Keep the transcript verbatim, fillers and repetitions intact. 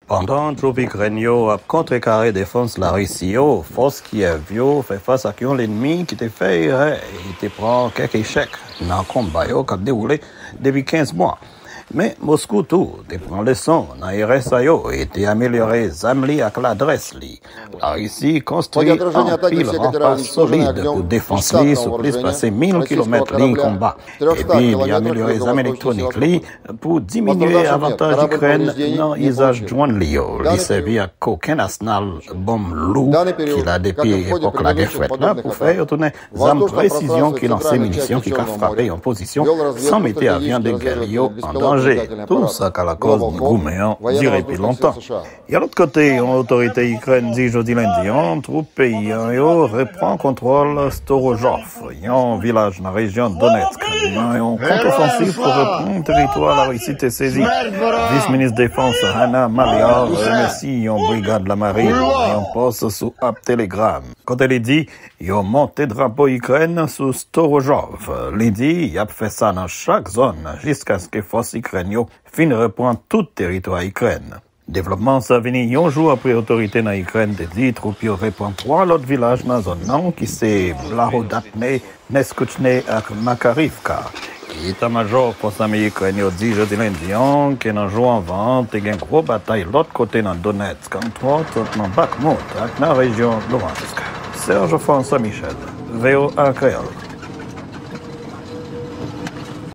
Pendant troupes ukrainiennes a contrecarré défense la Russie, force Kiev fait face à l'ennemi qui te fait et te prend quelques échecs dans le combat qui a déroulé depuis quinze mois. Mais Moscou tout te prend leçon dans les R S A et te amélioré Zamli avec l'adresse li. La Russie construit un pile rempart solide pour défense li sur plus passer mille kilomètres ligne combat. Et puis il a amélioré les armes électroniques li pour diminuer l'avantage d'Ukraine dans l'usage de drone li. Il servi à qu'aucun arsenal bombe lourd qu'il a depuis l'époque la guerre fouette là pour faire tourner armes précision qui lance munitions qui a frappé en position sans mettre avion de guerre en danger. Tout ça qu'à la cause du gouvernement dirait depuis longtemps. Et à l'autre côté, l'autorité ukrainienne dit jeudi lundi, un troupe pays reprend contrôle Storozhov, un village dans la région de Donetsk. Un contre-offensif pour reprendre le territoire, la Russie est saisie. Vice-ministre de Défense Hanna Maliar remercie une brigade de la marine et un poste sous App Telegram. Quand elle dit, il a monté drapeau Ukraine sous Storozhov. Il dit, il a fait ça dans chaque zone jusqu'à ce que force ukrainienne finisse reprendre tout le territoire ukrainien. Développement ça venu un jour après l'autorité dans l'Ukraine de dire troupes reprend trois autres villages dans la zone non qui c'est Blahodatne, Neskuchne et Makarivka. L'état-major force américaine dit jeudi lundi que dans le jour avant, il y a une grosse bataille de l'autre côté dans Donetsk, entre autres dans Bakhmut, dans la région de Luhansk. Serge François Michel, V O A Créole.